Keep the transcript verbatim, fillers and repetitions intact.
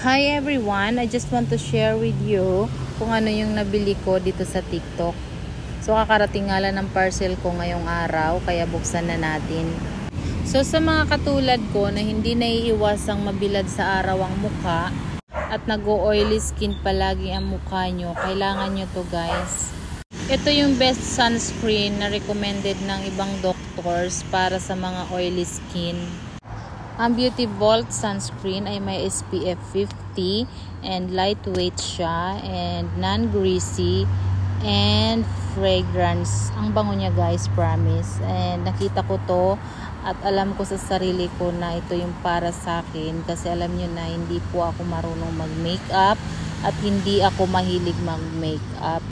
Hi everyone! I just want to share with you kung ano yung nabili ko dito sa TikTok. So kakarating nga lang ng parcel ko ngayong araw, kaya buksan na natin. So sa mga katulad ko na hindi naiiwasang mabilad sa araw ang mukha at nag-o-oily skin palagi ang mukha nyo, kailangan nyo to guys. Ito yung best sunscreen na recommended ng ibang doctors para sa mga oily skin. Ang Beauty Vault sunscreen ay may S P F fifty and lightweight siya and non-greasy and fragrance. Ang bango niya guys, promise. And nakita ko to at alam ko sa sarili ko na ito yung para sa akin kasi alam niyo na hindi po ako marunong mag-makeup at hindi ako mahilig mag-makeup.